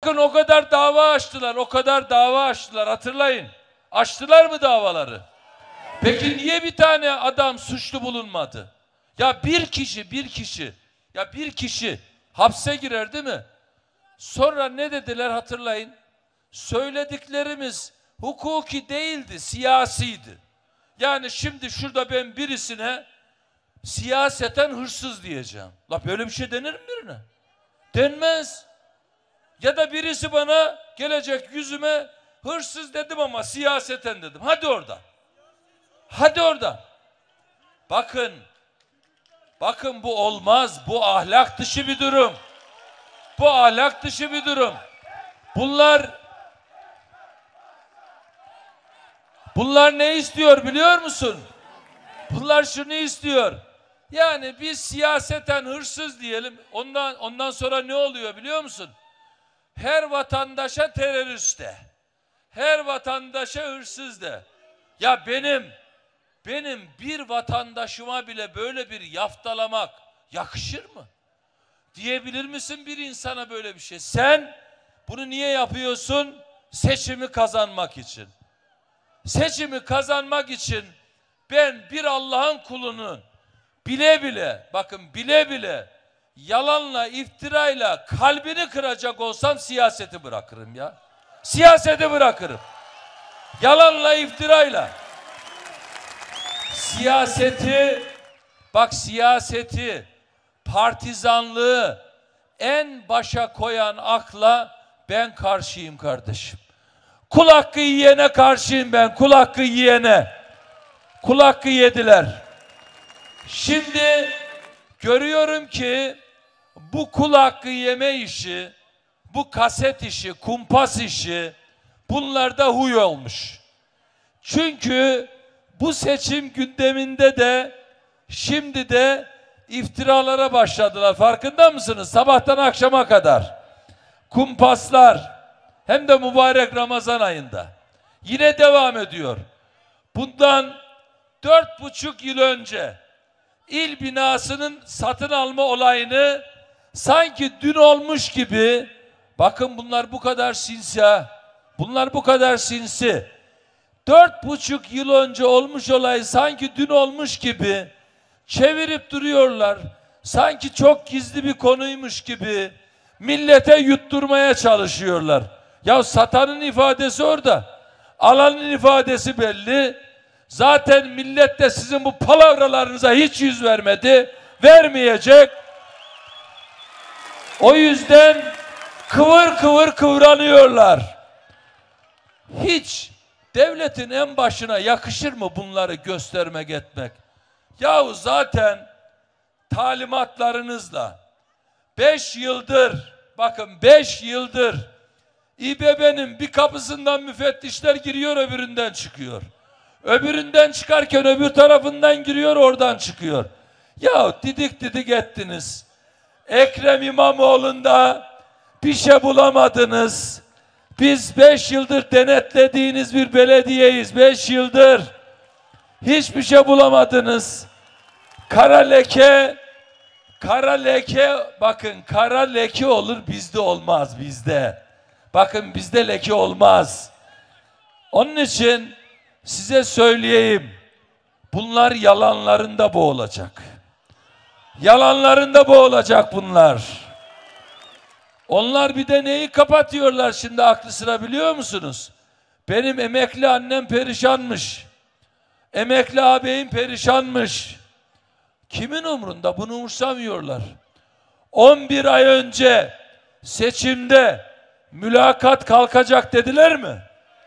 Bakın o kadar dava açtılar, o kadar dava açtılar, hatırlayın. Açtılar mı davaları? Peki niye bir tane adam suçlu bulunmadı? Ya bir kişi hapse girer değil mi? Sonra ne dediler hatırlayın. Söylediklerimiz hukuki değildi, siyasiydi. Yani şimdi şurada ben birisine siyaseten hırsız diyeceğim. La böyle bir şey denir mi birine? Denmez. Ya da birisi bana gelecek yüzüme hırsız dedim ama siyaseten dedim. Hadi orada. Hadi orada. Bakın bu olmaz. Bu ahlak dışı bir durum. Bu ahlak dışı bir durum. Bunlar ne istiyor biliyor musun? Bunlar şunu istiyor. Yani biz siyaseten hırsız diyelim. Ondan sonra ne oluyor biliyor musun? Her vatandaşa terörist de. Her vatandaşa hırsız de. Ya benim bir vatandaşıma bile böyle bir yaftalamak yakışır mı? Diyebilir misin bir insana böyle bir şey? Sen bunu niye yapıyorsun? Seçimi kazanmak için. Seçimi kazanmak için ben bir Allah'ın kulunun bile bile yalanla, iftirayla kalbini kıracak olsam siyaseti bırakırım ya. Siyaseti bırakırım. Yalanla, iftirayla. Siyaseti, partizanlığı en başa koyan akla ben karşıyım kardeşim. Kul hakkı yiyene karşıyım ben, kul hakkı yiyene. Kul hakkı yediler. Şimdi görüyorum ki bu kul hakkı yeme işi, bu kaset işi, kumpas işi bunlarda huy olmuş. Çünkü bu seçim gündeminde de şimdi de iftiralara başladılar. Farkında mısınız? Sabahtan akşama kadar. Kumpaslar hem de mübarek Ramazan ayında. Yine devam ediyor. Bundan 4,5 yıl önce il binasının satın alma olayını sanki dün olmuş gibi, bakın bunlar bu kadar sinsi ha. Bunlar bu kadar sinsi. 4,5 yıl önce olmuş olay sanki dün olmuş gibi çevirip duruyorlar. Sanki çok gizli bir konuymuş gibi millete yutturmaya çalışıyorlar. Ya satanın ifadesi orada. Alanın ifadesi belli. Zaten millet de sizin bu palavralarınıza hiç yüz vermedi. Vermeyecek. O yüzden kıvır kıvranıyorlar. Hiç devletin en başına yakışır mı bunları göstermek etmek? Yahu zaten talimatlarınızla 5 yıldır, bakın 5 yıldır İBB'nin bir kapısından müfettişler giriyor, öbüründen çıkıyor. Öbüründen çıkarken öbür tarafından giriyor, oradan çıkıyor. Ya didik ettiniz. Ekrem İmamoğlu'nda bir şey bulamadınız. Biz 5 yıldır denetlediğiniz bir belediyeyiz. 5 yıldır hiçbir şey bulamadınız. Kara leke, bakın kara leke olur, bizde olmaz, bizde. Bakın bizde leke olmaz. Onun için size söyleyeyim, bunlar yalanlarında boğulacak. Yalanlarında boğulacak bunlar. Onlar bir de neyi kapatıyorlar şimdi aklı sıra biliyor musunuz? Benim emekli annem perişanmış. Emekli ağabeyim perişanmış. Kimin umrunda? Bunu umursamıyorlar. 11 ay önce seçimde mülakat kalkacak dediler mi?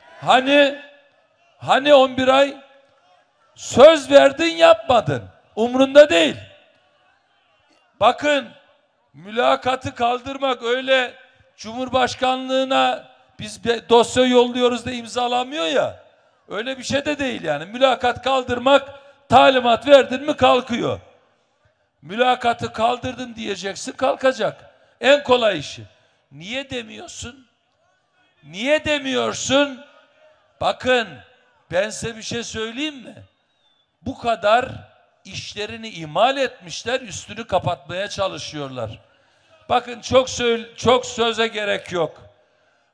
Hani 11 ay? Söz verdin, yapmadın. Umrunda değil. Bakın, mülakatı kaldırmak öyle Cumhurbaşkanlığına biz dosya yolluyoruz da imzalanmıyor ya. Öyle bir şey de değil yani. Mülakat kaldırmak, talimat verdin mi kalkıyor. Mülakatı kaldırdın diyeceksin, kalkacak. En kolay işi. Niye demiyorsun? Niye demiyorsun? Bakın, ben size bir şey söyleyeyim mi? Bu kadar işlerini ihmal etmişler, üstünü kapatmaya çalışıyorlar. Bakın çok söze gerek yok.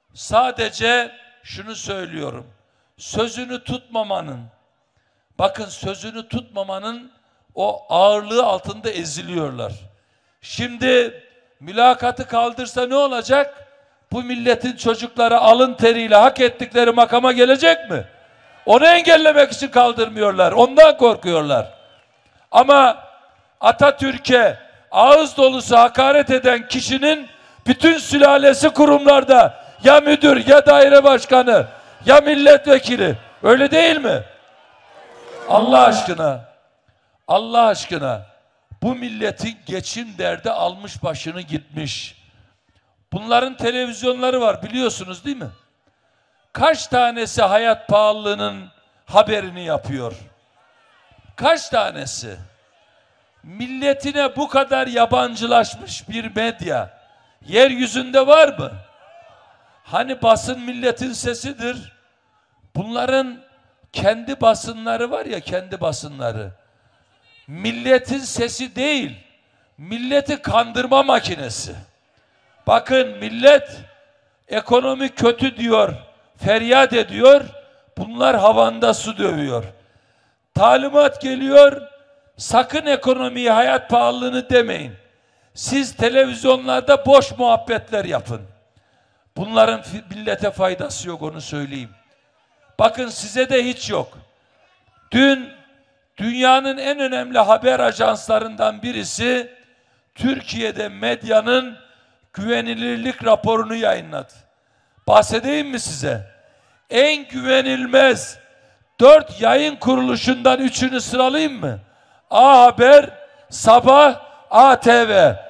Sadece şunu söylüyorum. Sözünü tutmamanın, bakın sözünü tutmamanın o ağırlığı altında eziliyorlar. Şimdi mülakatı kaldırsa ne olacak? Bu milletin çocukları alın teriyle hak ettikleri makama gelecek mi? Onu engellemek için kaldırmıyorlar. Ondan korkuyorlar. Ama Atatürk'e ağız dolusu hakaret eden kişinin bütün sülalesi kurumlarda, ya müdür, ya daire başkanı, ya milletvekili. Öyle değil mi? Allah aşkına, Allah aşkına, bu milletin geçim derdi almış başını gitmiş. Bunların televizyonları var, biliyorsunuz değil mi? Kaç tanesi hayat pahalılığının haberini yapıyor? Kaç tanesi? Milletine bu kadar yabancılaşmış bir medya yeryüzünde var mı? Hani basın milletin sesidir. Bunların kendi basınları var ya, kendi basınları. Milletin sesi değil, milleti kandırma makinesi. Bakın millet ekonomi kötü diyor, feryat ediyor. Bunlar havanda su dövüyor. Talimat geliyor, sakın ekonomiyi, hayat pahalılığını demeyin. Siz televizyonlarda boş muhabbetler yapın. Bunların millete faydası yok, onu söyleyeyim. Bakın size de hiç yok. Dün dünyanın en önemli haber ajanslarından birisi Türkiye'de medyanın güvenilirlik raporunu yayınladı. Bahsedeyim mi size? En güvenilmez 4 yayın kuruluşundan 3'ünü sıralayayım mı? A Haber, Sabah, ATV.